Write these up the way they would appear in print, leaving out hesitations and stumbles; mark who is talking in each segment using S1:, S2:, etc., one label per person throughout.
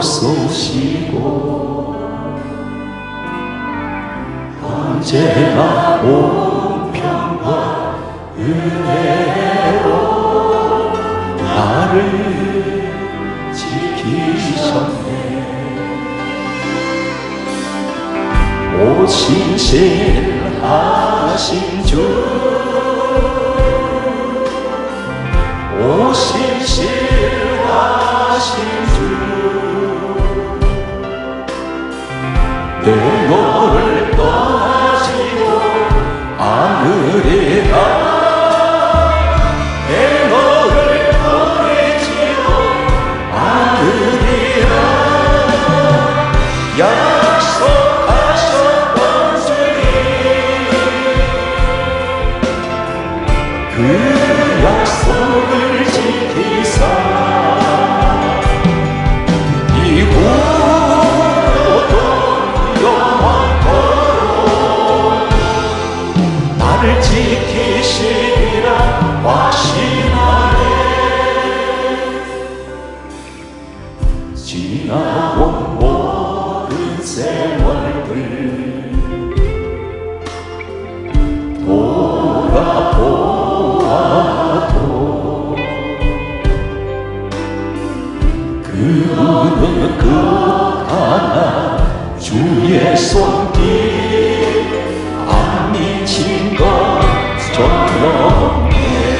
S1: 쏘시고 언제나 온평과 은혜로 나를 지키셨네. 오실실하신 주, 오실실하신 주, 내 너를 떠나지도 않으리라. 내 너를 버리지도 않으리라. 약속하셨던 주님, 그 약속을 지키사 이후로도 영원토록 나를 지키시리라 확신하네. 지나온 모든 세월들 돌아보아도 그는 끝하나 주의 손길 안 미친 것처럼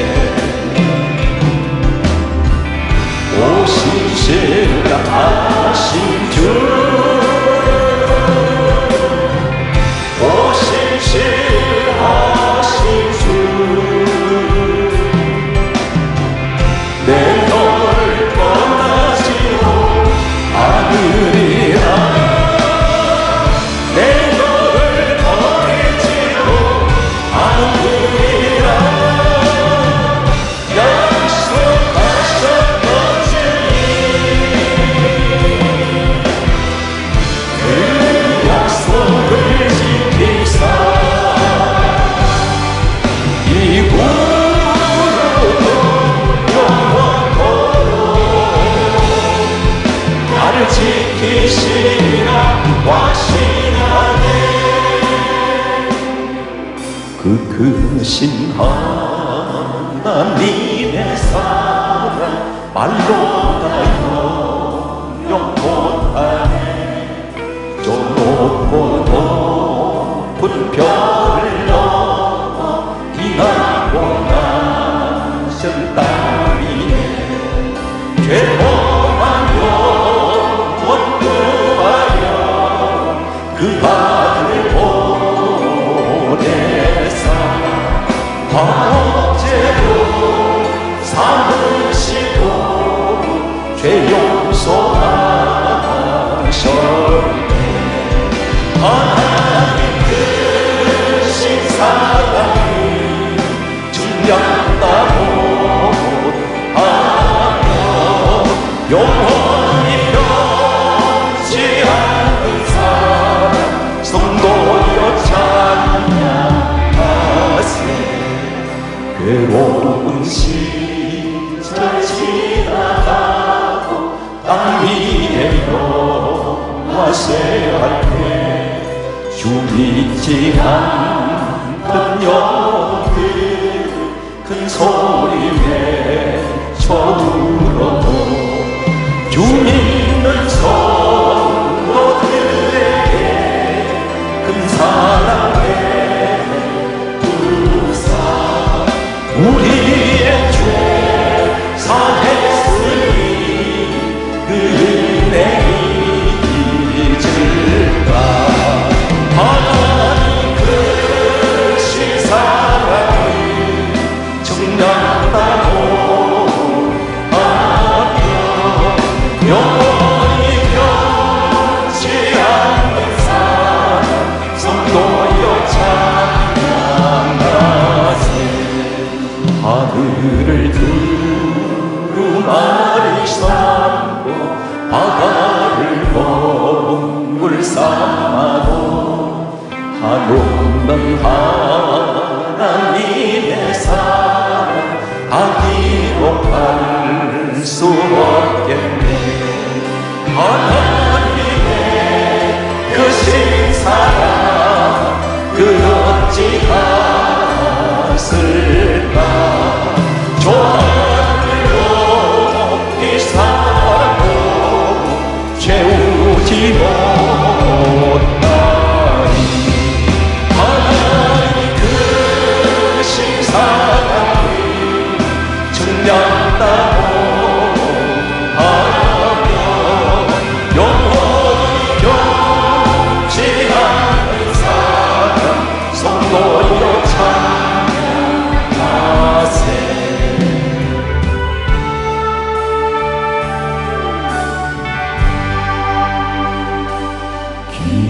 S1: 오실실하신 주, 오실실하신 주, 내 너를 떠나지도 않으리라. 내 너를 버리지도 않으리라. 약속하셨던 주님, 그 약속을 지키사 이후로도 영원토록 나를 지키시리라 확신하네. 그 크신 하나님의 사랑 말로 다 영영 못하네. 저 높고 높은 별을 넘어 빛나고 나신 땅이네. 죄범한 영혼 구하여 그 아들 보내사 화목제로 삼으시고 죄 용서하셨네. 하나님 크신 사랑이 증명하고 하며 영원히 변치 않는 사랑 성도여 찬양하세. 괴로운 시절 지나가고 땅 위에 영화쇠할 때 주 믿지 않던 영혼들 큰 소리 외쳐 울어도 주 믿는 성도들에게 큰 사랑의 부사 우리의 죄 사했으니 그 은혜 잊을까. 하나님 크신 사랑을 증명하고 하며 영원히 변치 않는 사랑 성도여 찬양하세. 하늘을 두루마리 삼고 바다를 먹물 삼아도 한없는 하나님의 사랑 아기로 할 수 없겠네.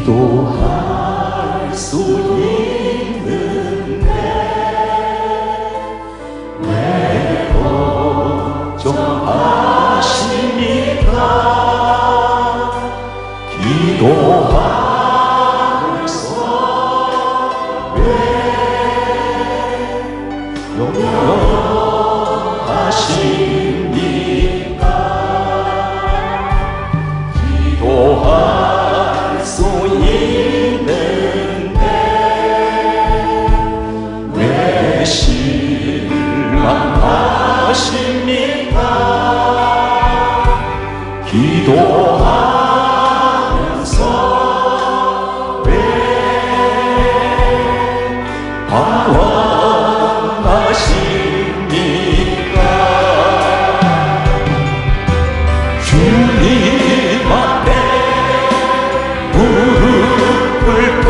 S1: 기도할 수 있는데 왜 걱정하십니까? 기도하면서 왜 염려하십니까? 기도할 수 있는데 왜 실망하십니까? 기도하면서 왜 방황하십니까? 주님 앞에 무릎을 꿇고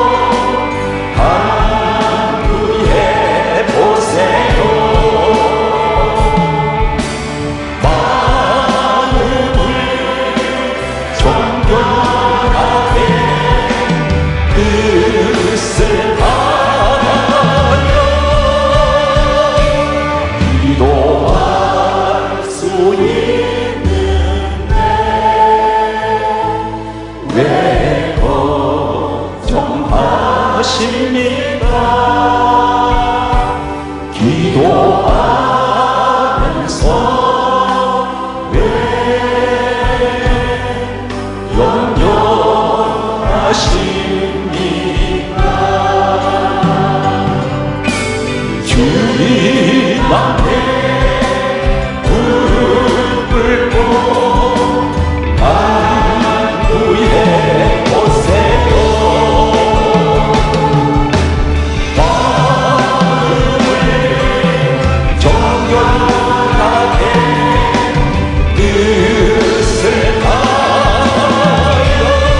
S1: 간구해 보세요. 마음을 정결하게 뜻을 다하여 기도할 수 있는데 왜 걱정하십니까? 기도하면서 왜 염려하십니까? 주님 앞에 무릎을 꿇고 간구해 보세요. 마음을 정결하게 뜻을 다하여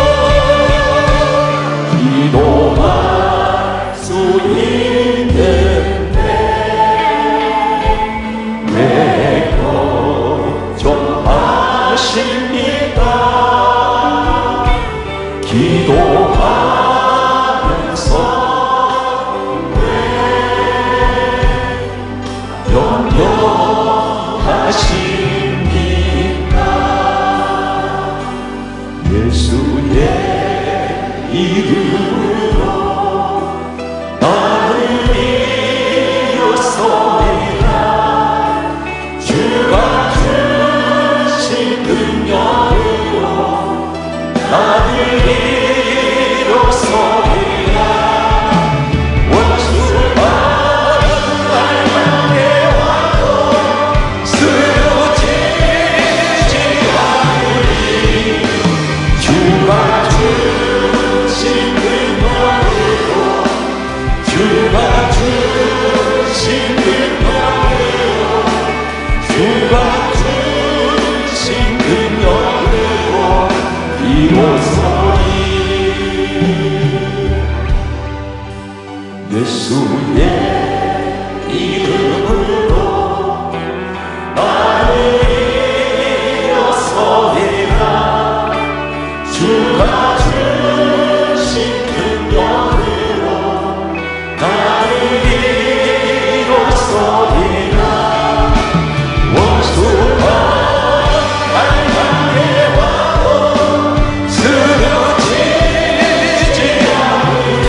S1: 기도할 수 있는데 왜 걱정하십니까? 기도하면서 왜 염려하십니까? 예수의 이름으로 나를 이루소이다. 주가 주신 능력으로 나를 이루소이다. 원수가 나를 향해 와도 쓰러지지 않으리. 주가 주신 능력으로 주가 주신 능력으로 주가 주신 능력으로 이루소이. 예수의 이름으로 나를 이루소이다. 주가 주신 능력으로 나를 이루소이다. 원수가 나를 향해 와도 쓰러지지 않으리.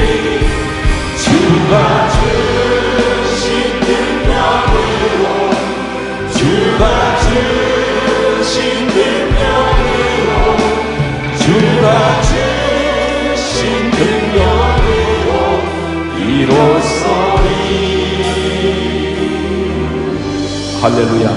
S1: 주가 주신 능력으로 주가 주신 능력으로 주가 주신 능력으로 이루소이. 할렐루야.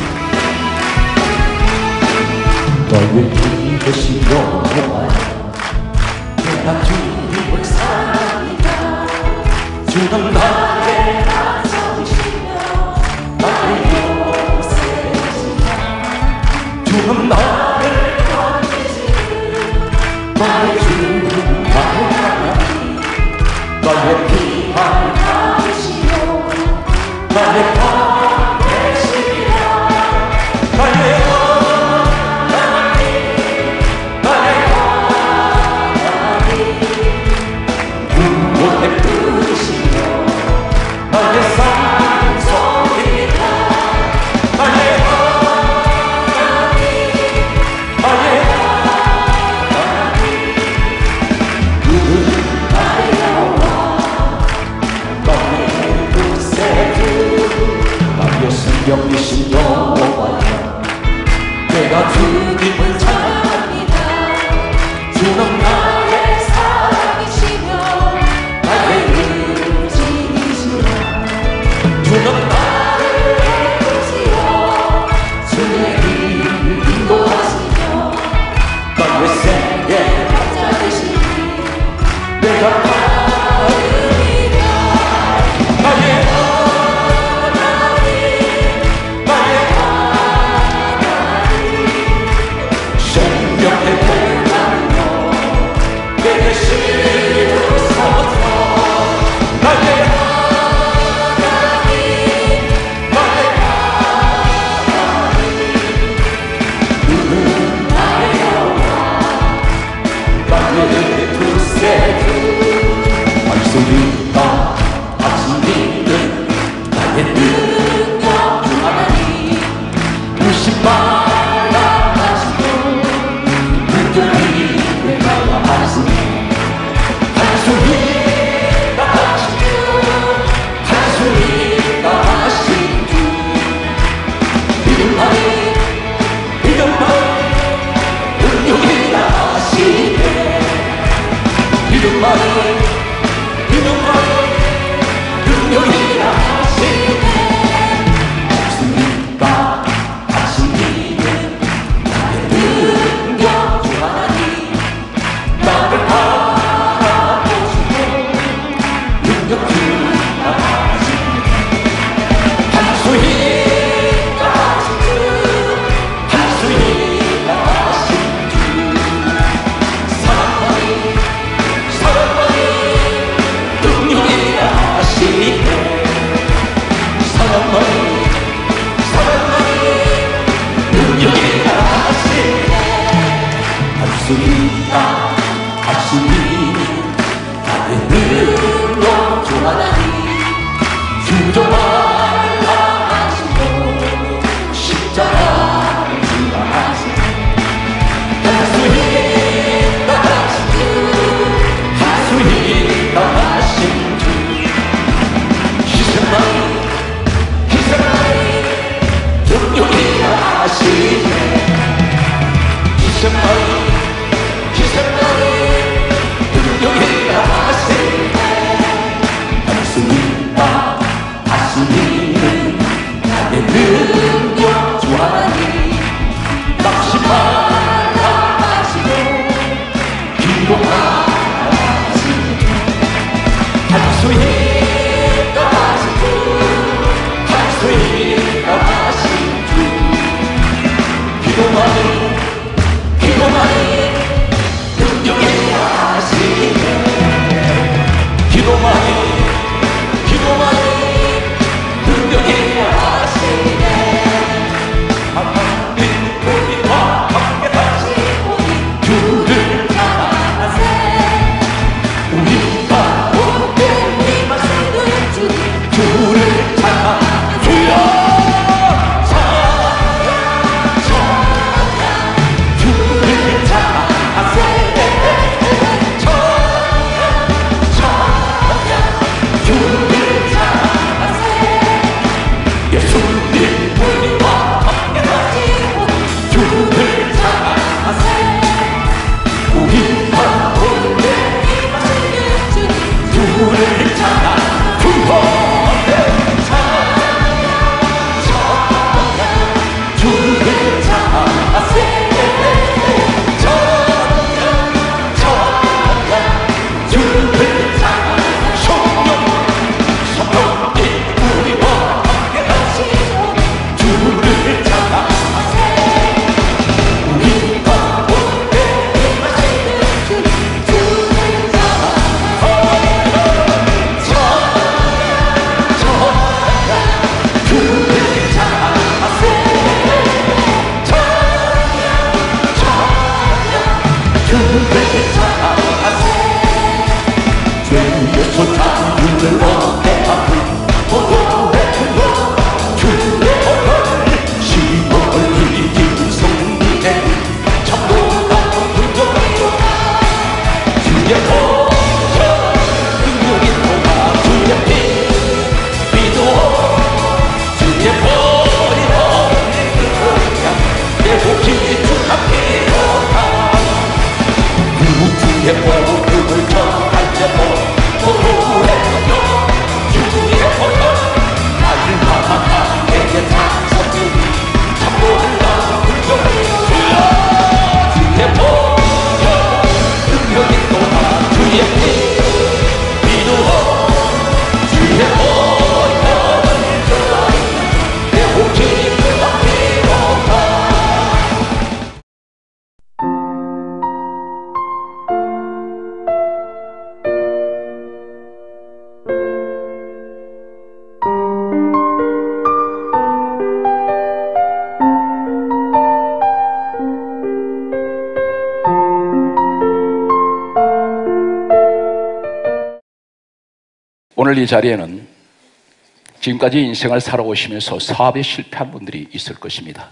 S1: 너의 이것이 영원하여 내가 주님을 사랑하니까. 주는 나의 나서시며 나의 요새시며 주는 나를 건지시며 나의 주는 나의 하나님 나의 피한 가시오 나의 방패시리라. 나의 하나님 나의 주의
S2: 오늘 이 자리에는 지금까지 인생을 살아오시면서 사업에 실패한 분들이 있을 것입니다.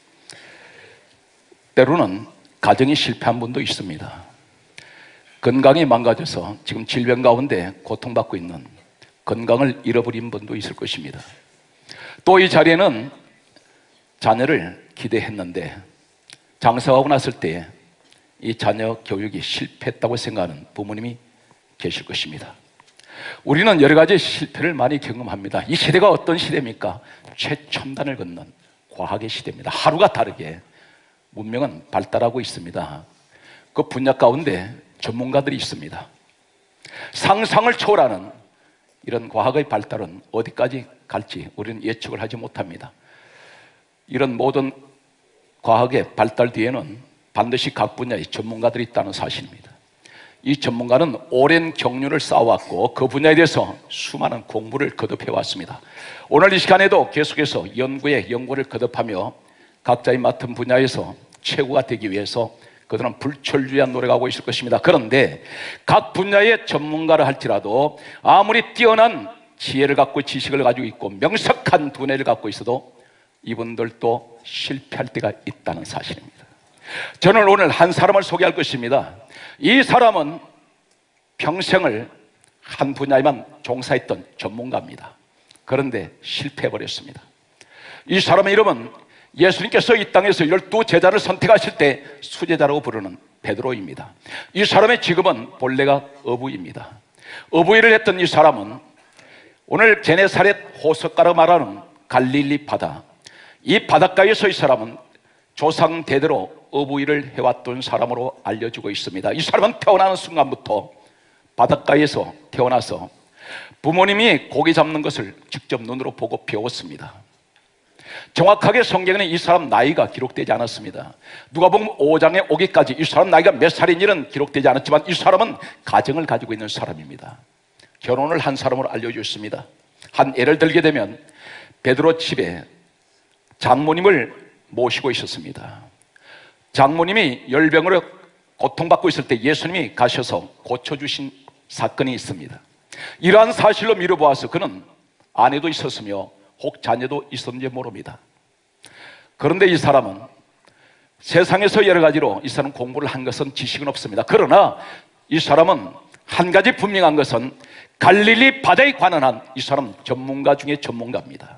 S2: 때로는 가정이 실패한 분도 있습니다. 건강이 망가져서 지금 질병 가운데 고통받고 있는, 건강을 잃어버린 분도 있을 것입니다. 또 이 자리에는 자녀를 기대했는데 장사하고 났을 때 이 자녀 교육이 실패했다고 생각하는 부모님이 계실 것입니다. 우리는 여러 가지 실패를 많이 경험합니다. 이 시대가 어떤 시대입니까? 최첨단을 걷는 과학의 시대입니다. 하루가 다르게 문명은 발달하고 있습니다. 그 분야 가운데 전문가들이 있습니다. 상상을 초월하는 이런 과학의 발달은 어디까지 갈지 우리는 예측을 하지 못합니다. 이런 모든 과학의 발달 뒤에는 반드시 각 분야의 전문가들이 있다는 사실입니다. 이 전문가는 오랜 경륜을 쌓아왔고 그 분야에 대해서 수많은 공부를 거듭해왔습니다. 오늘 이 시간에도 계속해서 연구를 거듭하며 각자의 맡은 분야에서 최고가 되기 위해서 그들은 불철주야 노력하고 있을 것입니다. 그런데 각 분야의 전문가를 할지라도 아무리 뛰어난 지혜를 갖고 지식을 가지고 있고 명석한 두뇌를 갖고 있어도 이분들도 실패할 때가 있다는 사실입니다. 저는 오늘 한 사람을 소개할 것입니다. 이 사람은 평생을 한 분야에만 종사했던 전문가입니다. 그런데 실패해버렸습니다. 이 사람의 이름은 예수님께서 이 땅에서 12제자를 선택하실 때 수제자라고 부르는 베드로입니다. 이 사람의 직업은 본래가 어부입니다. 어부일을 했던 이 사람은 오늘 게네사렛 호숫가로 말하는 갈릴리 바다, 이 바닷가에서 이 사람은 조상 대대로 어부일을 해왔던 사람으로 알려지고 있습니다. 이 사람은 태어나는 순간부터 바닷가에서 태어나서 부모님이 고기 잡는 것을 직접 눈으로 보고 배웠습니다. 정확하게 성경에는 이 사람 나이가 기록되지 않았습니다. 누가복음 5장에 오기까지 이 사람 나이가 몇 살인지는 기록되지 않았지만 이 사람은 가정을 가지고 있는 사람입니다. 결혼을 한 사람으로 알려졌습니다. 한 예를 들게 되면 베드로 집에 장모님을 모시고 있었습니다. 장모님이 열병으로 고통받고 있을 때 예수님이 가셔서 고쳐주신 사건이 있습니다. 이러한 사실로 미뤄보아서 그는 아내도 있었으며 혹 자녀도 있었는지 모릅니다. 그런데 이 사람은 세상에서 여러 가지로 이 사람 공부를 한 것은 지식은 없습니다. 그러나 이 사람은 한 가지 분명한 것은 갈릴리 바다에 관한 한 이 사람 전문가 중에 전문가입니다.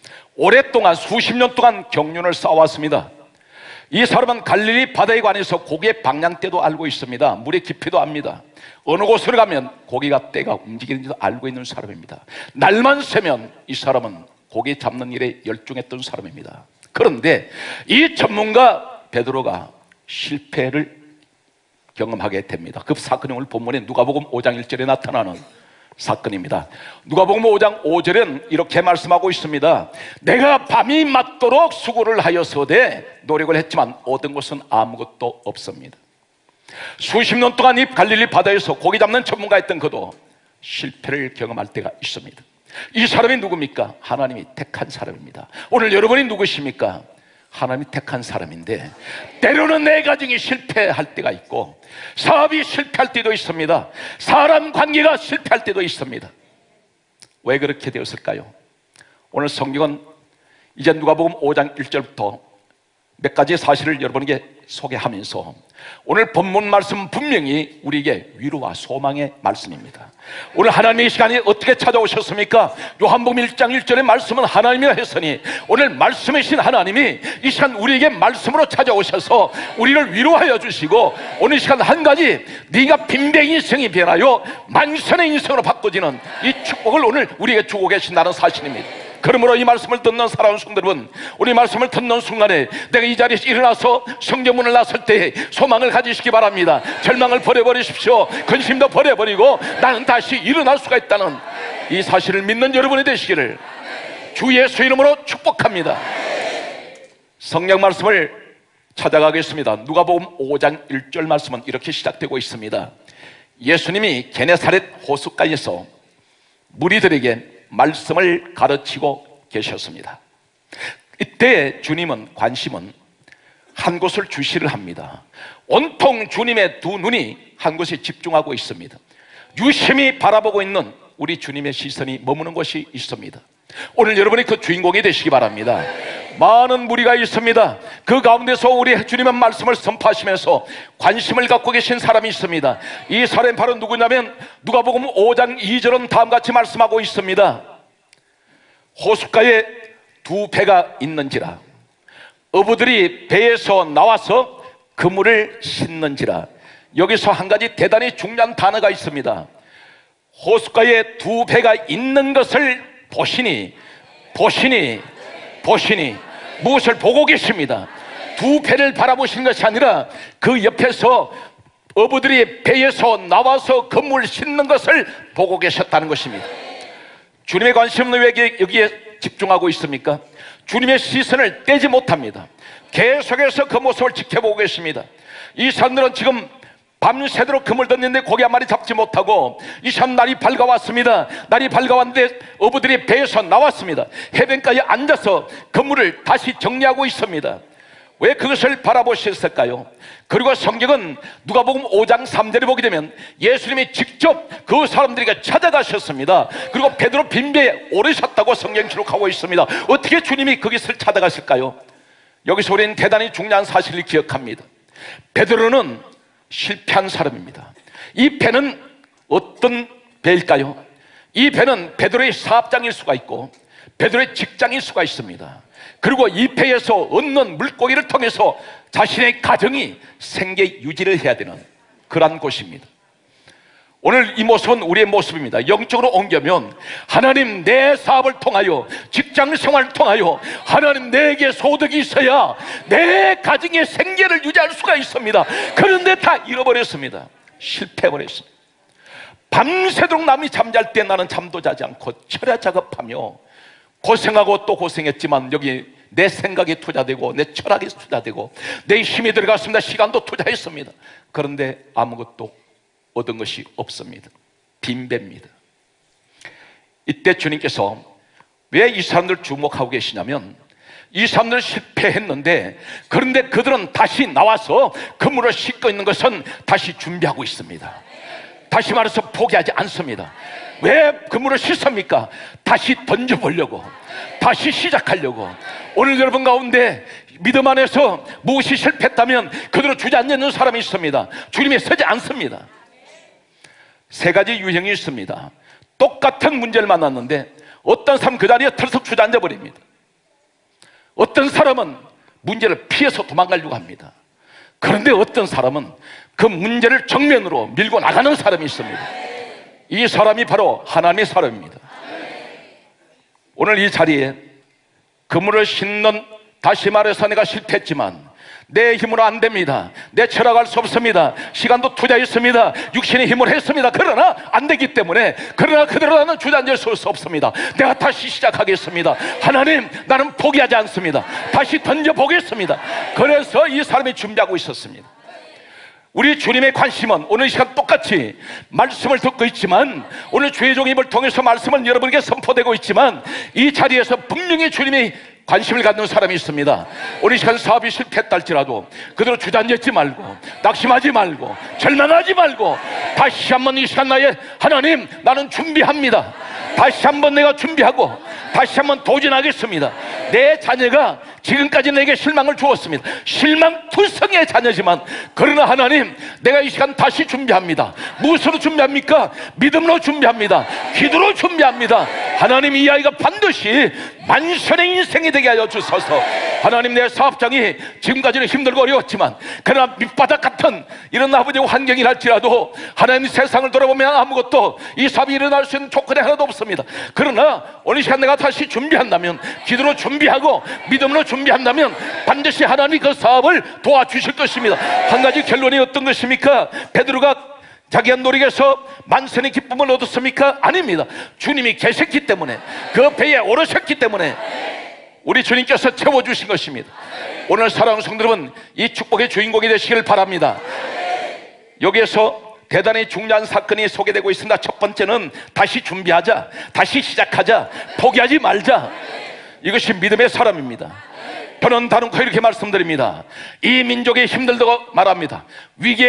S2: 오랫동안 수십 년 동안 경륜을 쌓아왔습니다. 이 사람은 갈릴리 바다에 관해서 고기의 방향대도 알고 있습니다. 물의 깊이도 압니다. 어느 곳으로 가면 고기가 떼가 움직이는지도 알고 있는 사람입니다. 날만 새면 이 사람은 고기 잡는 일에 열중했던 사람입니다. 그런데 이 전문가 베드로가 실패를 경험하게 됩니다. 그 사건이 오늘 본문에 누가복음 5장 1절에 나타나는 사건입니다. 누가복음 5장 5절은 이렇게 말씀하고 있습니다. 내가 밤이 맞도록 수고를 하여서되 노력을 했지만 얻은 것은 아무것도 없습니다. 수십 년 동안 이 갈릴리 바다에서 고기 잡는 전문가였던 그도 실패를 경험할 때가 있습니다. 이 사람이 누굽니까? 하나님이 택한 사람입니다. 오늘 여러분이 누구십니까? 하나님이 택한 사람인데 때로는 내 가정이 실패할 때가 있고 사업이 실패할 때도 있습니다. 사람 관계가 실패할 때도 있습니다. 왜 그렇게 되었을까요? 오늘 성경은 이제 누가복음 5장 1절부터 몇 가지 사실을 여러분에게 소개하면서 오늘 본문 말씀은 분명히 우리에게 위로와 소망의 말씀입니다. 오늘 하나님의 이 시간이 어떻게 찾아오셨습니까? 요한복음 1장 1절의 말씀은 하나님이라 했으니 오늘 말씀의 신 하나님이 이 시간 우리에게 말씀으로 찾아오셔서 우리를 위로하여 주시고 오늘 이 시간 한 가지 네가 빈병 인생이 변하여 만선의 인생으로 바꿔지는 이 축복을 오늘 우리에게 주고 계신다는 사실입니다. 그러므로 이 말씀을 듣는 사랑하는 성도 여러분, 우리 말씀을 듣는 순간에 내가 이 자리에서 일어나서 성경문을 나설 때 소망을 가지시기 바랍니다. 절망을 버려버리십시오. 근심도 버려버리고 나는 다시 일어날 수가 있다는 이 사실을 믿는 여러분이 되시기를 주 예수 이름으로 축복합니다. 성경 말씀을 찾아가겠습니다. 누가복음 5장 1절 말씀은 이렇게 시작되고 있습니다. 예수님이 게네사렛 호숫가에서 무리들에게 말씀을 가르치고 계셨습니다. 이때 주님은 관심은 한 곳을 주시를 합니다. 온통 주님의 두 눈이 한 곳에 집중하고 있습니다. 유심히 바라보고 있는 우리 주님의 시선이 머무는 곳이 있습니다. 오늘 여러분이 그 주인공이 되시기 바랍니다. 많은 무리가 있습니다. 그 가운데서 우리 주님의 말씀을 선포하시면서 관심을 갖고 계신 사람이 있습니다. 이 사람이 바로 누구냐면 누가복음 5장 2절은 다음같이 말씀하고 있습니다. 호숫가에 두 배가 있는지라 어부들이 배에서 나와서 그물을 싣는지라. 여기서 한 가지 대단히 중요한 단어가 있습니다. 호숫가에 두 배가 있는 것을 보시니 무엇을 보고 계십니다. 두 배를 바라보시는 것이 아니라 그 옆에서 어부들이 배에서 나와서 그물을 싣는 것을 보고 계셨다는 것입니다. 주님의 관심은 왜 여기에 집중하고 있습니까? 주님의 시선을 떼지 못합니다. 계속해서 그 모습을 지켜보고 계십니다. 이 사람들은 지금 밤새도록 그물 던졌는데 고기 한 마리 잡지 못하고 이 사람 날이 밝아왔습니다. 날이 밝아왔는데 어부들이 배에서 나왔습니다. 해변가에 앉아서 그물을 다시 정리하고 있습니다. 왜 그것을 바라보셨을까요? 그리고 성경은 누가복음 5장 3절에 보게 되면 예수님이 직접 그 사람들에게 찾아가셨습니다. 그리고 베드로 빈배에 오르셨다고 성경 기록하고 있습니다. 어떻게 주님이 거기서 찾아가실까요? 여기서 우리는 대단히 중요한 사실을 기억합니다. 베드로는 실패한 사람입니다. 이 배는 어떤 배일까요? 이 배는 베드로의 사업장일 수가 있고 베드로의 직장일 수가 있습니다. 그리고 이 배에서 얻는 물고기를 통해서 자신의 가정이 생계 유지를 해야 되는 그러한 곳입니다. 오늘 이 모습은 우리의 모습입니다. 영적으로 옮기면 하나님 내 사업을 통하여 직장 생활을 통하여 하나님 내게 소득이 있어야 내 가정의 생계를 유지할 수가 있습니다. 그런데 다 잃어버렸습니다. 실패해버렸습니다. 밤새도록 남이 잠잘 때 나는 잠도 자지 않고 철야 작업하며 고생하고 또 고생했지만 여기 내 생각이 투자되고 내 철학이 투자되고 내 힘이 들어갔습니다. 시간도 투자했습니다. 그런데 아무것도 얻은 것이 없습니다. 빈배입니다. 이때 주님께서 왜 이 사람들 주목하고 계시냐면 이 사람들은 실패했는데 그런데 그들은 다시 나와서 그물을 싣고 있는 것은 다시 준비하고 있습니다. 다시 말해서 포기하지 않습니다. 왜 그물을 싣습니까? 다시 던져보려고, 다시 시작하려고. 오늘 여러분 가운데 믿음 안에서 무엇이 실패했다면 그대로 주저앉는 사람이 있습니다. 주님이 서지 않습니다. 세 가지 유형이 있습니다. 똑같은 문제를 만났는데 어떤 사람은 그 자리에 털썩 주저앉아 버립니다. 어떤 사람은 문제를 피해서 도망가려고 합니다. 그런데 어떤 사람은 그 문제를 정면으로 밀고 나가는 사람이 있습니다. 이 사람이 바로 하나님의 사람입니다. 오늘 이 자리에 그물을 싣는, 다시 말해서 내가 실패했지만 내 힘으로 안 됩니다. 내 철학할 수 없습니다. 시간도 투자했습니다. 육신의 힘을 했습니다. 그러나 안 되기 때문에, 그러나 그대로 나는 주저앉을 수 없습니다. 내가 다시 시작하겠습니다. 하나님, 나는 포기하지 않습니다. 다시 던져보겠습니다. 그래서 이 사람이 준비하고 있었습니다. 우리 주님의 관심은 오늘 이 시간 똑같이 말씀을 듣고 있지만, 오늘 주의 종의 입을 통해서 말씀은 여러분에게 선포되고 있지만, 이 자리에서 분명히 주님이 관심을 갖는 사람이 있습니다. 오늘 이 시간 사업이 실패했다 할지라도 그대로 주저앉지 말고, 낙심하지 말고, 절망하지 말고, 다시 한번 이 시간 나의 하나님, 나는 준비합니다. 다시 한번 내가 준비하고 다시 한번 도전하겠습니다. 내 자녀가 지금까지 내게 실망을 주었습니다. 실망투성의 자녀지만, 그러나 하나님, 내가 이 시간 다시 준비합니다. 무엇으로 준비합니까? 믿음으로 준비합니다. 기도로 준비합니다. 하나님, 이 아이가 반드시 만선의 인생이 되게 하여 주소서. 하나님, 내 사업장이 지금까지는 힘들고 어려웠지만, 그러나 밑바닥 같은 이런 아버지의 환경이랄지라도 하나님, 세상을 돌아보면 아무것도 이 사업이 일어날 수 있는 조건이 하나도 없습니다. 그러나 오늘 시간 내가 다시 준비한다면, 기도로 준비하고 믿음으로 준비한다면 반드시 하나님이 그 사업을 도와주실 것입니다. 한 가지 결론이 어떤 것입니까? 베드로가 자기가 노력해서 만선의 기쁨을 얻었습니까? 아닙니다. 주님이 계셨기 때문에, 그 배에 오르셨기 때문에 우리 주님께서 채워주신 것입니다. 오늘 사랑하는 성도 여러분, 이 축복의 주인공이 되시길 바랍니다. 여기에서 대단히 중요한 사건이 소개되고 있습니다. 첫 번째는 다시 준비하자, 다시 시작하자, 포기하지 말자. 이것이 믿음의 사람입니다. 저는 다른 거 이렇게 말씀드립니다. 이 민족이 힘들다고 말합니다. 위기에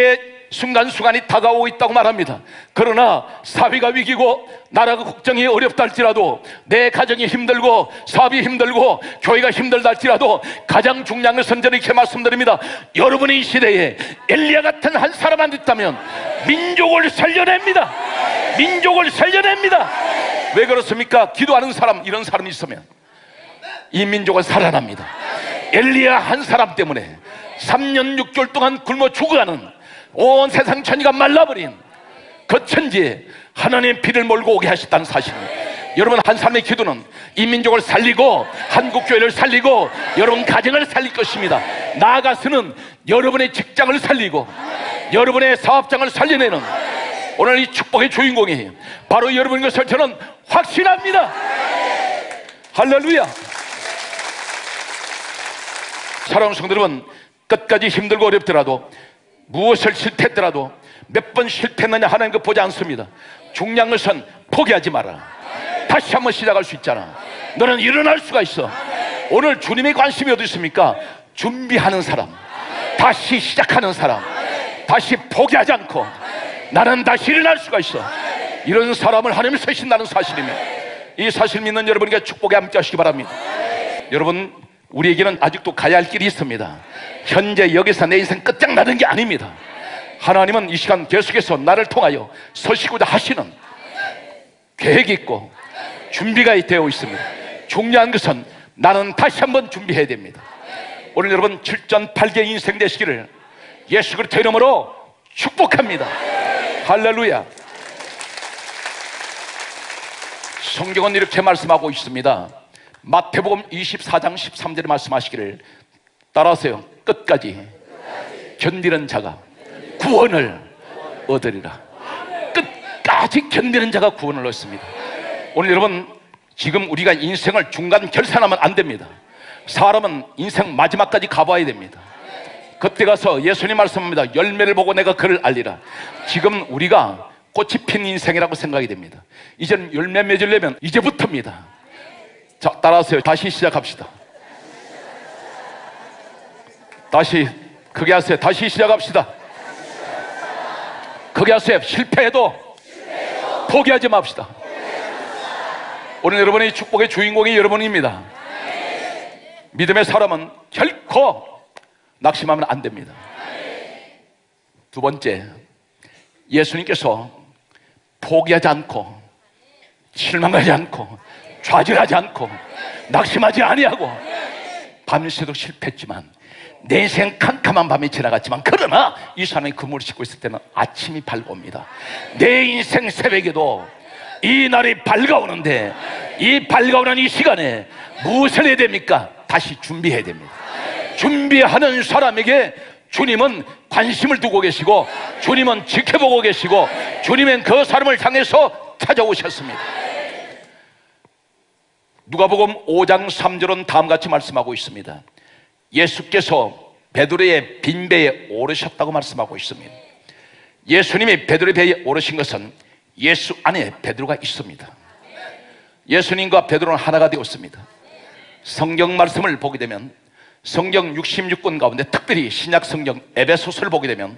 S2: 순간순간이 다가오고 있다고 말합니다. 그러나 사회가 위기고 나라가 국정이 어렵다 할지라도, 내 가정이 힘들고 사업이 힘들고 교회가 힘들다 할지라도 가장 중요한 것은 저는 이렇게 말씀드립니다. 여러분의 이 시대에 엘리야 같은 한 사람만 있다면 민족을 살려냅니다. 민족을 살려냅니다. 왜 그렇습니까? 기도하는 사람, 이런 사람이 있으면 이 민족은 살아납니다. 엘리야 한 사람 때문에 3년 6개월 동안 굶어 죽어가는 온 세상 천지가 말라버린 그 천지에 하나님의 피를 몰고 오게 하셨다는 사실입니다. 여러분, 한 사람의 기도는 이 민족을 살리고 한국교회를 살리고 여러분 가정을 살릴 것입니다. 나아가서는 여러분의 직장을 살리고 여러분의 사업장을 살려내는 오늘 이 축복의 주인공이 바로 여러분인 것을 저는 확신합니다. 할렐루야. 사랑하는 성도 여러분, 끝까지 힘들고 어렵더라도, 무엇을 실패했더라도 몇 번 실패했느냐 하나님 그 보지 않습니다. 중요한 것은 포기하지 마라. 다시 한번 시작할 수 있잖아. 너는 일어날 수가 있어. 오늘 주님의 관심이 어디 있습니까? 준비하는 사람, 다시 시작하는 사람, 다시 포기하지 않고 나는 다시 일어날 수가 있어. 이런 사람을 하나님이 쓰신다는 사실이며, 이 사실 믿는 여러분에게 축복에 함께 하시기 바랍니다. 여러분, 우리에게는 아직도 가야 할 길이 있습니다. 현재 여기서 내 인생 끝장나는 게 아닙니다. 하나님은 이 시간 계속해서 나를 통하여 서시고자 하시는 계획이 있고 준비가 되어 있습니다. 중요한 것은 나는 다시 한번 준비해야 됩니다. 오늘 여러분 7전8개 인생 되시기를 예수 그리스도의 이름으로 축복합니다. 할렐루야. 성경은 이렇게 말씀하고 있습니다. 마태복음 24장 13절에 말씀하시기를, 따라하세요. 끝까지 견디는 자가 구원을 얻으리라. 끝까지 견디는 자가 구원을 얻습니다. 오늘 여러분, 지금 우리가 인생을 중간 결산하면 안 됩니다. 사람은 인생 마지막까지 가봐야 됩니다. 그때 가서 예수님 말씀합니다. 열매를 보고 내가 그를 알리라. 지금 우리가 꽃이 핀 인생이라고 생각이 됩니다. 이제는 열매 맺으려면 이제부터입니다. 자, 따라하세요. 다시 시작합시다. 다시 크게 하세요. 다시 시작합시다. 크게 하세요. 실패해도 포기하지 맙시다. 오늘 여러분의 축복의 주인공이 여러분입니다. 믿음의 사람은 결코 낙심하면 안 됩니다. 두 번째, 예수님께서 포기하지 않고 실망하지 않고 좌절하지 않고 낙심하지 아니하고, 밤새도록 실패했지만 내 인생 캄캄한 밤이 지나갔지만, 그러나 이 사람이 그물을 씻고 있을 때는 아침이 밝아옵니다. 내 인생 새벽에도 이 날이 밝아오는데, 이 밝아오는 이 시간에 무엇을 해야 됩니까? 다시 준비해야 됩니다. 준비하는 사람에게 주님은 관심을 두고 계시고, 주님은 지켜보고 계시고, 주님은 그 사람을 향해서 찾아오셨습니다. 누가복음 5장 3절은 다음같이 말씀하고 있습니다. 예수께서 베드로의 빈배에 오르셨다고 말씀하고 있습니다. 예수님이 베드로의 배에 오르신 것은 예수 안에 베드로가 있습니다. 예수님과 베드로는 하나가 되었습니다. 성경 말씀을 보게 되면, 성경 66권 가운데 특별히 신약 성경 에베소서를 보게 되면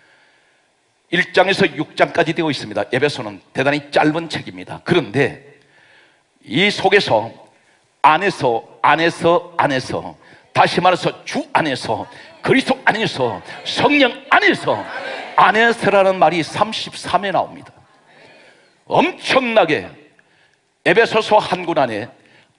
S2: 1장에서 6장까지 되어 있습니다. 에베소는 대단히 짧은 책입니다. 그런데 이 속에서 안에서 다시 말해서 주 안에서, 그리스도 안에서, 성령 안에서라는 말이 33회 나옵니다. 엄청나게 에베소서 한 권 안에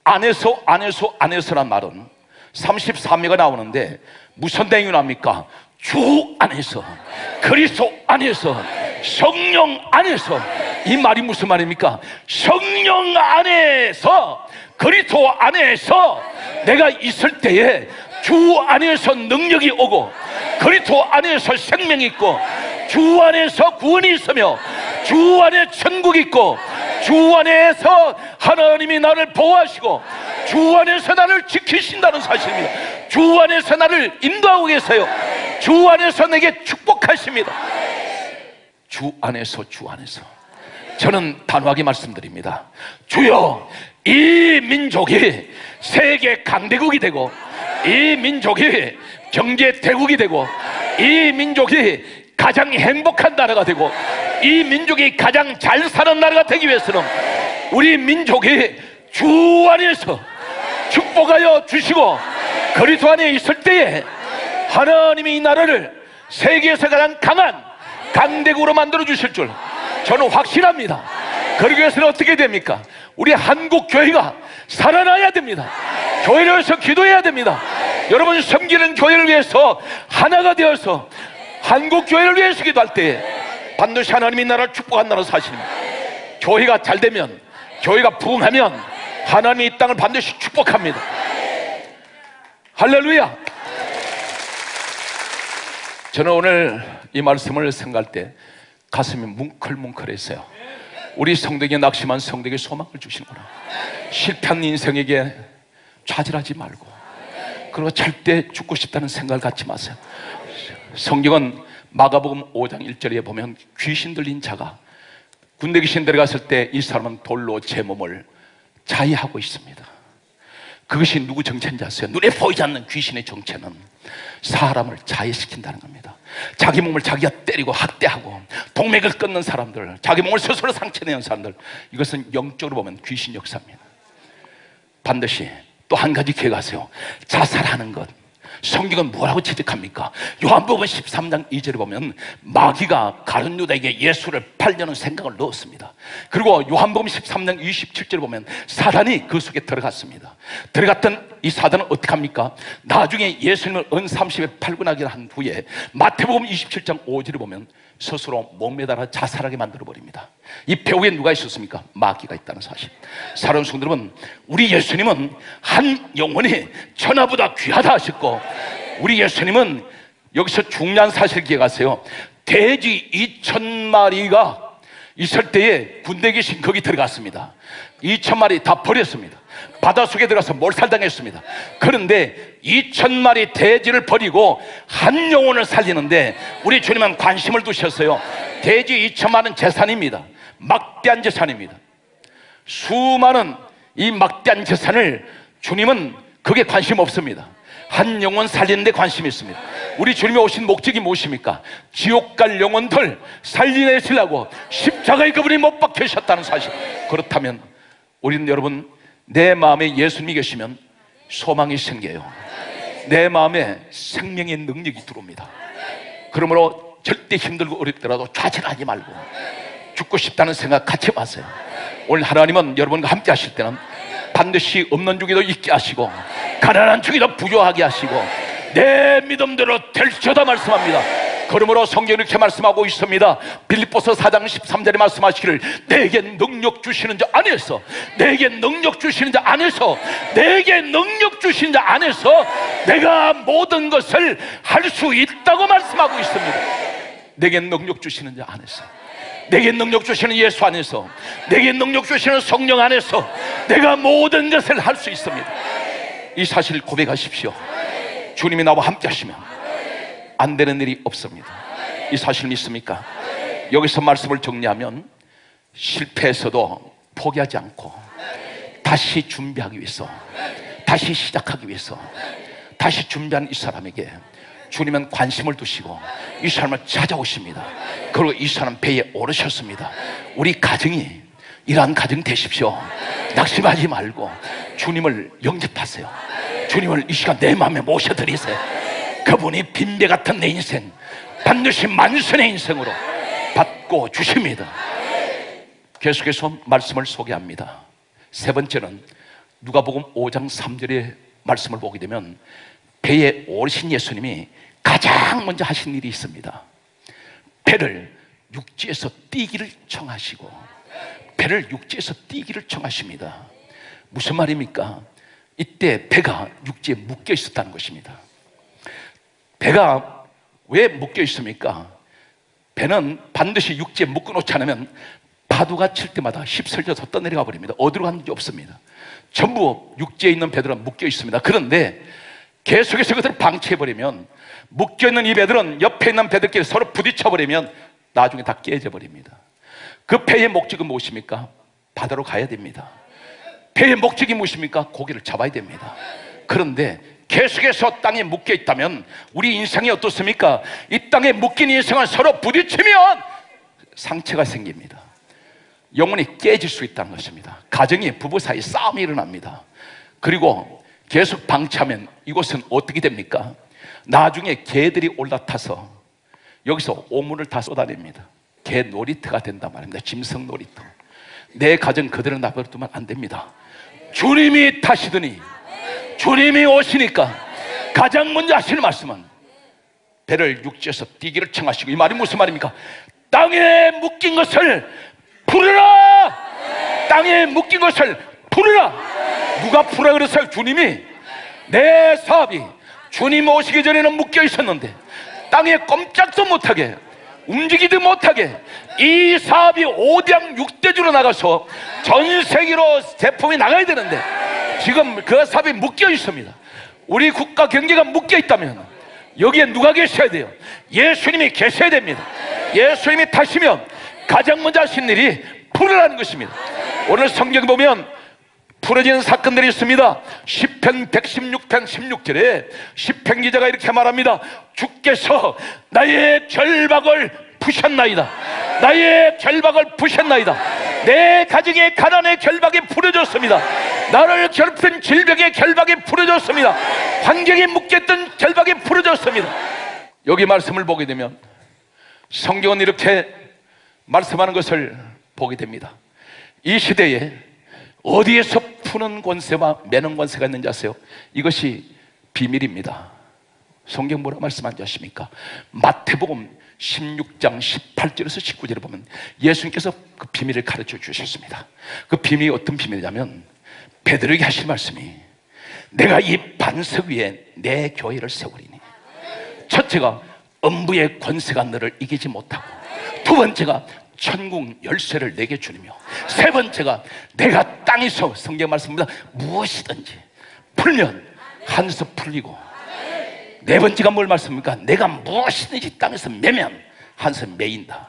S2: 안에서란 말은 33회가 나오는데 무슨 내용이 나옵니까? 주 안에서, 그리스도 안에서, 성령 안에서. 이 말이 무슨 말입니까? 성령 안에서, 그리스도 안에서 내가 있을 때에 주 안에서 능력이 오고, 그리스도 안에서 생명이 있고, 주 안에서 구원이 있으며, 주 안에 천국이 있고, 주 안에서 하나님이 나를 보호하시고, 주 안에서 나를 지키신다는 사실입니다. 주 안에서 나를 인도하고 계세요. 주 안에서 내게 축복하십니다. 주 안에서. 저는 단호하게 말씀드립니다. 주여, 이 민족이 세계 강대국이 되고, 이 민족이 경제 대국이 되고, 이 민족이 가장 행복한 나라가 되고 이 민족이 가장 잘 사는 나라가 되기 위해서는 우리 민족이 주 안에서 축복하여 주시고 그리스도 안에 있을 때에 하나님이 이 나라를 세계에서 가장 강한 강대국으로 만들어 주실 줄 저는 확신합니다. 그러기 위해서는 어떻게 됩니까? 우리 한국 교회가 살아나야 됩니다. 교회를 위해서 기도해야 됩니다. 여러분 섬기는 교회를 위해서 하나가 되어서 한국 교회를 위해서 기도할 때 반드시 하나님이 나라를 축복한다는 사실입니다. 교회가 잘 되면, 교회가 부흥하면 하나님이 이 땅을 반드시 축복합니다. 할렐루야. 저는 오늘 이 말씀을 생각할 때 가슴이 뭉클뭉클했어요. 우리 성도에게 낙심한 성도에게 소망을 주시는구나. 실패한 인생에게 좌절하지 말고, 그리고 절대 죽고 싶다는 생각을 갖지 마세요. 성경은 마가복음 5장 1절에 보면 귀신 들린 자가 군대 귀신 들어갔을 때 이 사람은 돌로 제 몸을 자위하고 있습니다. 그것이 누구 정체인지 아세요? 눈에 보이지 않는 귀신의 정체는 사람을 자위시킨다는 겁니다. 자기 몸을 자기가 때리고 학대하고 동맥을 끊는 사람들, 자기 몸을 스스로 상처내는 사람들, 이것은 영적으로 보면 귀신 역사입니다. 반드시 또 한 가지 기억하세요. 자살하는 것, 성경은 뭐라고 지적합니까? 요한복음 13장 2절에 보면 마귀가 가룟 유다에게 예수를 팔려는 생각을 넣었습니다. 그리고 요한복음 13장 27절에 보면 사단이 그 속에 들어갔습니다. 들어갔던 이 사단은 어떻게 합니까? 나중에 예수님을 은30에 팔고 한 후에 마태복음 27장 5절에 보면 스스로 목매달아 자살하게 만들어버립니다. 이 배후에 누가 있었습니까? 마귀가 있다는 사실. 사랑하는 성도 여러분, 우리 예수님은 한 영혼이 천하보다 귀하다 하셨고, 우리 예수님은 여기서 중요한 사실을 기억하세요. 돼지 2,000마리가 있을 때에 군대 귀신 거기 들어갔습니다. 2,000마리 다 버렸습니다. 바닷속에 들어가서 몰살당했습니다. 그런데 2,000마리 돼지를 버리고 한 영혼을 살리는데 우리 주님은 관심을 두셨어요. 돼지 2,000마리는 재산입니다. 막대한 재산입니다. 수많은 이 막대한 재산을 주님은 그게 관심 없습니다. 한 영혼 살리는 데 관심이 있습니다. 우리 주님이 오신 목적이 무엇입니까? 지옥 갈 영혼들 살리내시려고 십자가에 그분이 못 박히셨다는 사실. 그렇다면 우리는 여러분, 내 마음에 예수님이 계시면 소망이 생겨요. 내 마음에 생명의 능력이 들어옵니다. 그러므로 절대 힘들고 어렵더라도 좌절하지 말고, 죽고 싶다는 생각 갖지 마세요. 오늘 하나님은 여러분과 함께 하실 때는 반드시 없는 중에도 있게 하시고 가난한 중에도 부유하게 하시고 내 믿음대로 될지어다 말씀합니다. 그러므로 성경이 이렇게 말씀하고 있습니다. 빌립보서 4장 13절에 말씀하시기를 내게 능력 주시는 자 안에서, 내게 능력 주시는 자 안에서, 내게 능력 주시는 자 안에서 내가 모든 것을 할 수 있다고 말씀하고 있습니다. 내게 능력 주시는 자 안에서, 내게 능력 주시는 예수 안에서, 내게 능력 주시는 성령 안에서 내가 모든 것을 할 수 있습니다. 이 사실을 고백하십시오. 주님이 나와 함께 하시면 안 되는 일이 없습니다. 이 사실 믿습니까? 여기서 말씀을 정리하면 실패해서도 포기하지 않고 다시 준비하기 위해서, 다시 시작하기 위해서 다시 준비한 이 사람에게 주님은 관심을 두시고 이 사람을 찾아오십니다. 그리고 이 사람 배에 오르셨습니다. 우리 가정이 이러한 가정 되십시오. 낙심하지 말고 주님을 영접하세요. 주님을 이 시간 내 마음에 모셔드리세요. 그분이 빈배 같은 내 인생 반드시 만선의 인생으로 바꿔 주십니다. 계속해서 말씀을 소개합니다. 세 번째는 누가복음 5장 3절의 말씀을 보게 되면 배에 오르신 예수님이 가장 먼저 하신 일이 있습니다. 배를 육지에서 띄기를 청하시고, 배를 육지에서 띄기를 청하십니다. 무슨 말입니까? 이때 배가 육지에 묶여 있었다는 것입니다. 배가 왜 묶여 있습니까? 배는 반드시 육지에 묶어 놓지 않으면 파도가 칠 때마다 휩쓸려서 떠내려가 버립니다. 어디로 갔는지 없습니다. 전부 육지에 있는 배들은 묶여 있습니다. 그런데 계속해서 그것을 방치해버리면, 묶여있는 이 배들은 옆에 있는 배들끼리 서로 부딪혀버리면 나중에 다 깨져버립니다. 그 배의 목적은 무엇입니까? 바다로 가야 됩니다. 배의 목적이 무엇입니까? 고기를 잡아야 됩니다. 그런데 계속해서 땅에 묶여 있다면 우리 인생이 어떻습니까? 이 땅에 묶인 인생은 서로 부딪히면 상처가 생깁니다. 영혼이 깨질 수 있다는 것입니다. 가정이, 부부 사이 싸움이 일어납니다. 그리고 계속 방치하면 이곳은 어떻게 됩니까? 나중에 개들이 올라타서 여기서 오물을 다 쏟아냅니다. 개 놀이터가 된단 말입니다. 짐승 놀이터. 내 가정 그대로 놔버리면 안 됩니다. 주님이 타시더니, 주님이 오시니까 가장 먼저 하시는 말씀은 배를 육지에서 뛰기를 청하시고, 이 말이 무슨 말입니까? 땅에 묶인 것을 풀어라! 땅에 묶인 것을 풀어라! 누가 풀어 그랬어요? 주님이. 내 사업이 주님 오시기 전에는 묶여 있었는데 땅에 꼼짝도 못하게, 움직이도 못하게 이 사업이 5대 6대주로 나가서 전 세계로 제품이 나가야 되는데 지금 그 사업이 묶여 있습니다. 우리 국가 경제가 묶여 있다면 여기에 누가 계셔야 돼요? 예수님이 계셔야 됩니다. 예수님이 타시면 가장 먼저 하신 일이 풀으라는 것입니다. 오늘 성경 보면 풀어지는 사건들이 있습니다. 시편 116편 16절에 시편 기자가 이렇게 말합니다. 주께서 나의 결박을 푸셨나이다. 나의 결박을 푸셨나이다. 내 가정의 가난의 결박이 풀어졌습니다. 나를 괴롭힌 질병의 결박이 풀어졌습니다. 환경에 묶였던 결박이 풀어졌습니다. 여기 말씀을 보게 되면 성경은 이렇게 말씀하는 것을 보게 됩니다. 이 시대에 어디에서 푸는 권세와 매는 권세가 있는지 아세요? 이것이 비밀입니다. 성경 뭐라 말씀하지 않습니까? 마태복음 16장 18절에서 19절에 보면 예수님께서 그 비밀을 가르쳐 주셨습니다. 그 비밀이 어떤 비밀이냐면 베드로에게 하신 말씀이 내가 이 반석 위에 내 교회를 세우리니, 첫째가 음부의 권세가 너를 이기지 못하고, 두 번째가 천국 열쇠를 내게 주리며, 세 번째가 내가 땅에서, 성경 말씀입니다, 무엇이든지 풀면 하늘에서 풀리고, 네 번째가 뭘 말씀입니까? 내가 무엇이든지 땅에서 매면 하늘에서 매인다.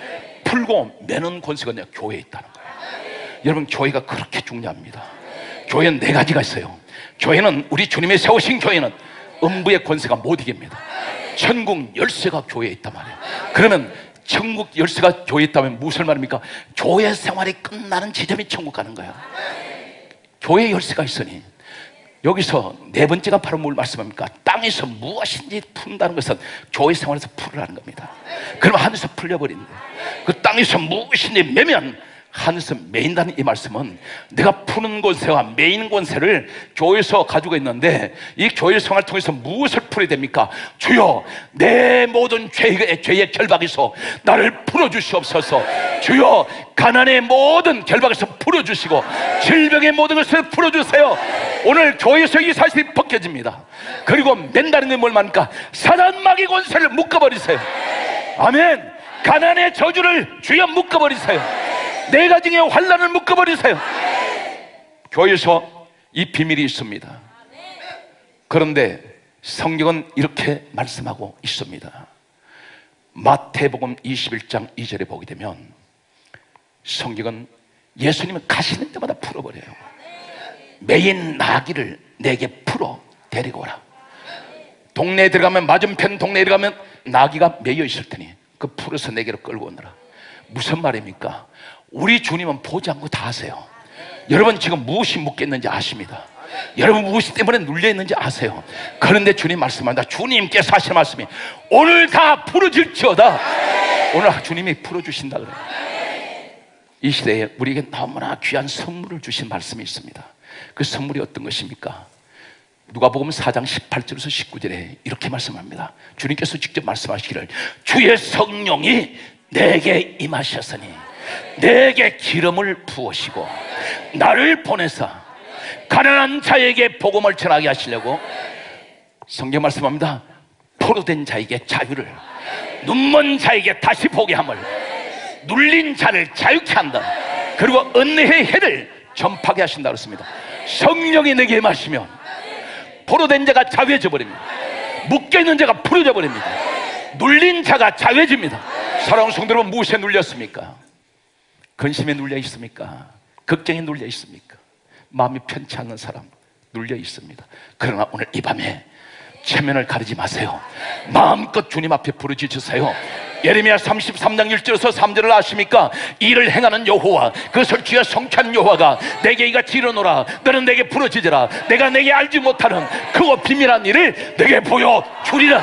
S2: 풀고 매는 권세가 내가 교회에 있다는 거예요. 여러분, 교회가 그렇게 중요합니다. 교회는 네 가지가 있어요. 교회는, 우리 주님의 세우신 교회는 음부의 권세가 못 이깁니다. 천국 열쇠가 교회에 있단 말이에요. 그러면 천국 열쇠가 교회에 있다면 무슨 말입니까? 교회 생활이 끝나는 지점이 천국 가는 거예요. 교회 열쇠가 있으니 여기서 네 번째가 바로 뭘 말씀합니까? 땅에서 무엇인지 푼다는 것은 교회 생활에서 풀으라는 겁니다. 그러면 하늘에서 풀려버린대. 그 땅에서 무엇인지 매면 하늘에서 매인다는 이 말씀은 내가 푸는 권세와 매이는 권세를 교회에서 가지고 있는데, 이 교회 생활을 통해서 무엇을 풀어야 됩니까? 주여, 내 모든 죄의 결박에서 나를 풀어주시옵소서. 주여, 가난의 모든 결박에서 풀어주시고 질병의 모든 것을 풀어주세요. 오늘 교회에서 이 사실이 벗겨집니다. 그리고 맨다는 게 뭘 말합니까? 사단 마귀 권세를 묶어버리세요. 아멘. 가난의 저주를 주여 묶어버리세요. 내 가정의 환난을 묶어버리세요. 교회에서 이 비밀이 있습니다. 그런데 성경은 이렇게 말씀하고 있습니다. 마태복음 21장 2절에 보게 되면 성경은 예수님은 가시는 때마다 풀어버려요. 매인 나귀를 내게 풀어 데리고 오라. 동네에 들어가면, 맞은편 동네에 들어가면 나귀가 매여 있을 테니 그 풀어서 내게로 끌고 오너라. 무슨 말입니까? 우리 주님은 보지 않고 다 아세요. 여러분 지금 무엇이 묶였는지 아십니다. 여러분 무엇 때문에 눌려있는지 아세요. 그런데 주님 말씀합니다. 주님께서 하시는 말씀이 오늘 다 풀어질지어다. 오늘 주님이 풀어주신다 그래요. 이 시대에 우리에게 너무나 귀한 선물을 주신 말씀이 있습니다. 그 선물이 어떤 것입니까? 누가복음 4장 18절에서 19절에 이렇게 말씀합니다. 주님께서 직접 말씀하시기를 주의 성령이 내게 임하셨으니 내게 기름을 부으시고 나를 보내사 가난한 자에게 복음을 전하게 하시려고, 성경 말씀합니다. 포로된 자에게 자유를, 눈먼 자에게 다시 보게 함을, 눌린 자를 자유케 한다. 그리고 은혜의 해를 전파하게 하신다 그랬습니다. 성령이 내게 임하시면 포로된 자가 자유해져 버립니다. 묶여있는 자가 풀어져 버립니다. 눌린 자가 자유해집니다. 사랑하는 성도 여러분, 무엇에 눌렸습니까? 근심에 눌려 있습니까? 걱정에 눌려 있습니까? 마음이 편치 않는 사람, 눌려 있습니다. 그러나 오늘 이 밤에 체면을 가리지 마세요. 마음껏 주님 앞에 부르짖으세요. 예레미야 33장 1절에서 3절을 아십니까? 이를 행하는 여호와, 그것을 주여 성취하는 여호와가 내게 이같이 이르노라. 너는 내게 부르짖으라. 내가 내게 알지 못하는 크고 비밀한 일을 내게 보여주리라.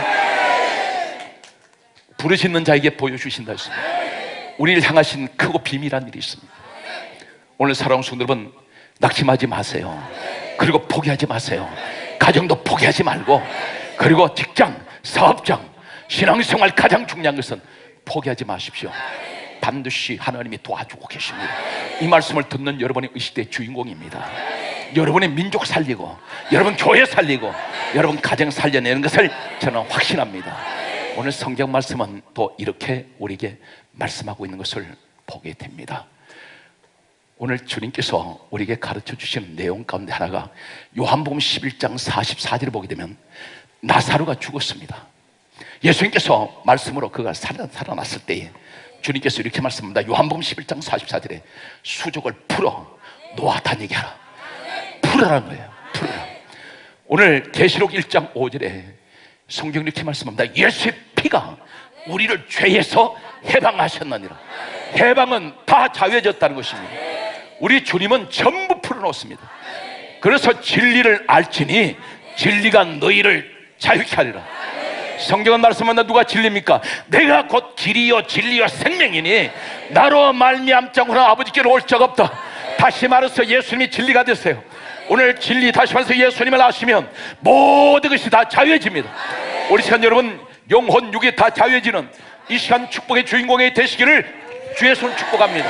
S2: 부르짖는 자에게 보여주신다 했습니다. 우리를 향하신 크고 비밀한 일이 있습니다. 오늘 사랑하는 성도 여러분, 낙심하지 마세요. 그리고 포기하지 마세요. 가정도 포기하지 말고, 그리고 직장, 사업장, 신앙생활 가장 중요한 것은 포기하지 마십시오. 반드시 하나님이 도와주고 계십니다. 이 말씀을 듣는 여러분이 이 시대의 주인공입니다. 여러분의 민족 살리고, 여러분 교회 살리고, 여러분 가정 살려내는 것을 저는 확신합니다. 오늘 성경 말씀은 또 이렇게 우리에게 말씀하고 있는 것을 보게 됩니다. 오늘 주님께서 우리에게 가르쳐 주시는 내용 가운데 하나가 요한복음 11장 44절을 보게 되면 나사로가 죽었습니다. 예수님께서 말씀으로 그가 살아났을 때에 주님께서 이렇게 말씀합니다. 요한복음 11장 44절에 수족을 풀어 놓았다는 얘기하라. 풀으라는 거예요. 풀으라. 오늘 계시록 1장 5절에 성경이 이렇게 말씀합니다. 예수의 피가 우리를 죄에서 해방하셨느니라. 해방은 다 자유해졌다는 것입니다. 우리 주님은 전부 풀어놓습니다. 그래서 진리를 알지니 진리가 너희를 자유케 하리라. 성경은 말씀한다. 누가 진리입니까? 내가 곧 길이요 진리요 생명이니 나로 말미암지 않고는 아버지께로 올 적 없다. 다시 말해서 예수님이 진리가 되세요. 오늘 진리, 다시 말해서 예수님을 아시면 모든 것이 다 자유해집니다. 우리 시간 여러분, 영혼 육이 다 자유해지는 이 시간 축복의 주인공이 되시기를 주의 손 축복합니다.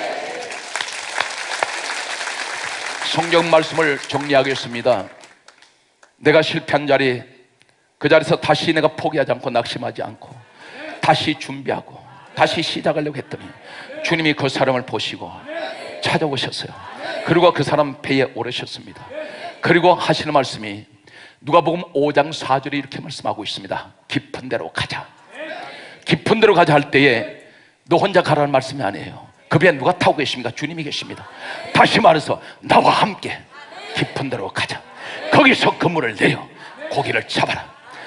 S2: 성경 말씀을 정리하겠습니다. 내가 실패한 자리, 그 자리에서 다시 내가 포기하지 않고 낙심하지 않고 다시 준비하고 다시 시작하려고 했더니 주님이 그 사람을 보시고 찾아오셨어요. 그리고 그 사람 배에 오르셨습니다. 그리고 하시는 말씀이 누가복음 5장 4절에 이렇게 말씀하고 있습니다. 깊은 데로 가자. 깊은 데로 가자 할 때에 너 혼자 가라는 말씀이 아니에요. 그 배에 누가 타고 계십니까? 주님이 계십니다. 다시 말해서 나와 함께 깊은 데로 가자. 거기서 그물을 내려 고기를 잡아라.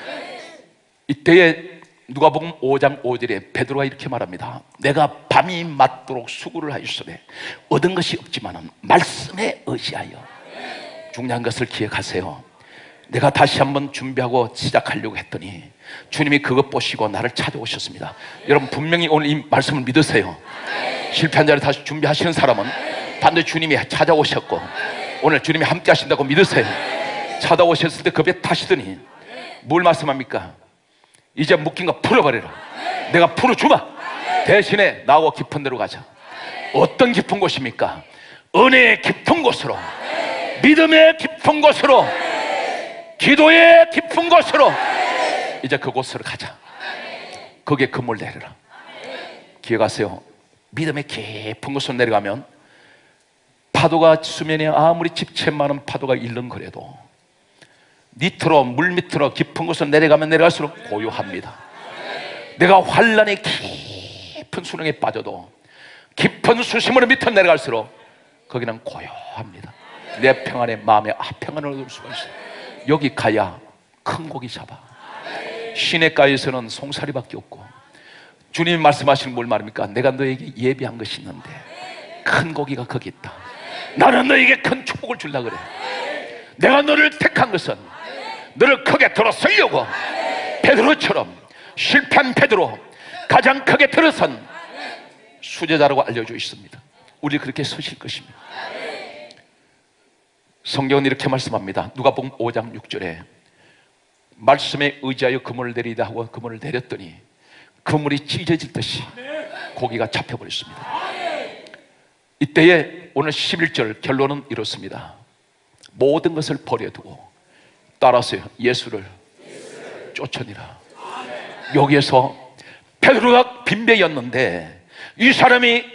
S2: 이때에 누가복음 5장 5절에 베드로가 이렇게 말합니다. 내가 밤이 맞도록 수고를 하였으되 얻은 것이 없지만 말씀에 의지하여. 중요한 것을 기억하세요. 내가 다시 한번 준비하고 시작하려고 했더니 주님이 그것 보시고 나를 찾아오셨습니다. 여러분 분명히 오늘 이 말씀을 믿으세요. 실패한 자를 다시 준비하시는 사람은 반드시 주님이 찾아오셨고 오늘 주님이 함께 하신다고 믿으세요. 찾아오셨을 때 그 배 타시더니 뭘 말씀합니까? 이제 묶인 거 풀어버려라. 내가 풀어주마. 대신에 나와 깊은 데로 가자. 어떤 깊은 곳입니까? 은혜의 깊은 곳으로, 믿음의 깊은 곳으로, 기도의 깊은 곳으로. 이제 그곳으로 가자. 거기에 그물 내려라. 기억하세요. 믿음의 깊은 곳으로 내려가면 파도가 수면에 아무리 집채 많은 파도가 일렁거려도 밑으로, 물 밑으로 깊은 곳으로 내려가면 내려갈수록 고요합니다. 내가 환란의 깊은 수렁에 빠져도 깊은 수심으로 밑으로 내려갈수록 거기는 고요합니다. 내 평안에 마음의 평안을 얻을 수가 있어요. 여기 가야 큰 고기 잡아. 시냇가에서는 송사리밖에 없고 주님이 말씀하시는 뭘 말입니까? 내가 너에게 예비한 것이 있는데 큰 고기가 거기 있다. 나는 너에게 큰 축복을 주려고 그래. 내가 너를 택한 것은 너를 크게 들어서려고. 베드로처럼 실패한 베드로 가장 크게 들어선 수제자라고 알려져 있습니다. 우리 그렇게 서실 것입니다. 성경은 이렇게 말씀합니다. 누가복음 5장 6절에 말씀에 의지하여 그물을 내리다 하고 그물을 내렸더니 그물이 찢어질 듯이 고기가 잡혀버렸습니다. 이때에 오늘 11절 결론은 이렇습니다. 모든 것을 버려두고 따라서요 예수를 쫓으니라. 여기에서 베드로가 빈배였는데 이 사람이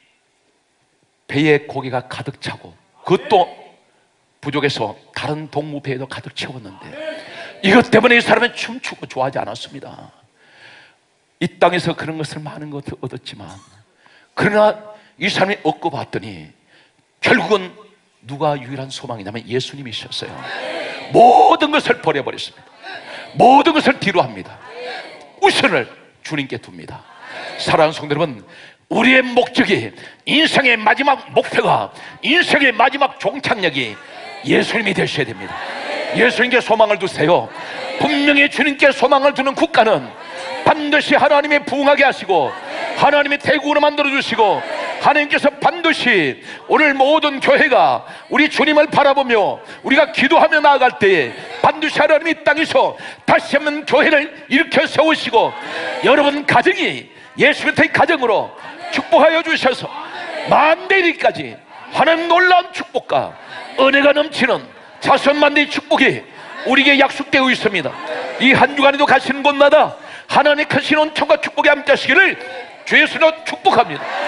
S2: 배에 고기가 가득 차고 그것도 부족해서 다른 동무 배에도 가득 채웠는데 이것 때문에 이 사람은 춤추고 좋아하지 않았습니다. 이 땅에서 그런 것을 많은 것을 얻었지만 그러나 이 사람이 얻고 봤더니 결국은 누가 유일한 소망이냐면 예수님이셨어요. 모든 것을 버려버렸습니다. 모든 것을 뒤로 합니다. 우선을 주님께 둡니다. 사랑하는 성도 여러분, 우리의 목적이, 인생의 마지막 목표가, 인생의 마지막 종착역이 예수님이 되셔야 됩니다. 예수님께 소망을 두세요. 분명히 주님께 소망을 두는 국가는 반드시 하나님의 부흥하게 하시고 하나님의 대국으로 만들어주시고, 하나님께서 반드시 오늘 모든 교회가 우리 주님을 바라보며 우리가 기도하며 나아갈 때에 반드시 하나님이 땅에서 다시 한번 교회를 일으켜 세우시고, 여러분 가정이 예수님의 가정으로 축복하여 주셔서 만대일까지 하나님 놀라운 축복과 은혜가 넘치는 자손만대의 축복이 우리에게 약속되어 있습니다. 이 한 주간에도 가시는 곳마다 하나님의 크신 은총과 축복이 함께 하시기를 주 예수로 축복합니다.